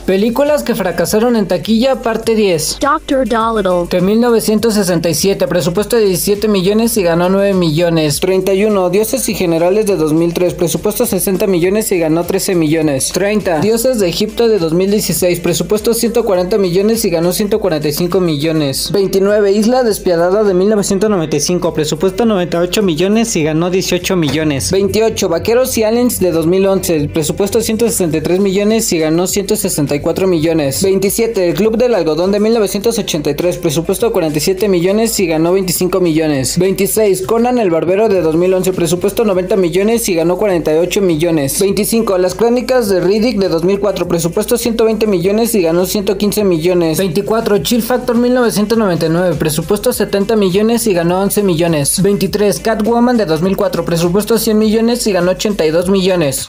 Películas que fracasaron en taquilla, parte 10. Dr. Dolittle. De 1967, presupuesto de 17 millones y ganó 9 millones. 31. Dioses y generales de 2003, presupuesto 60 millones y ganó 13 millones. 30. Dioses de Egipto de 2016, presupuesto 140 millones y ganó 145 millones. 29. Isla Despiadada de 1995, presupuesto 98 millones y ganó 18 millones. 28. Vaqueros y Aliens de 2011, presupuesto 163 millones y ganó 164 millones. 27. El Club del Algodón de 1983, presupuesto 47 millones y ganó 25 millones. 26. Conan el Barbero de 2011, presupuesto 90 millones y ganó 48 millones. 25. Las Crónicas de Riddick de 2004, presupuesto 120 millones y ganó 115 millones. 24. Chill Factor 1999, presupuesto 70 millones y ganó 11 millones. 23. Catwoman de 2004, presupuesto 100 millones y ganó 82 millones.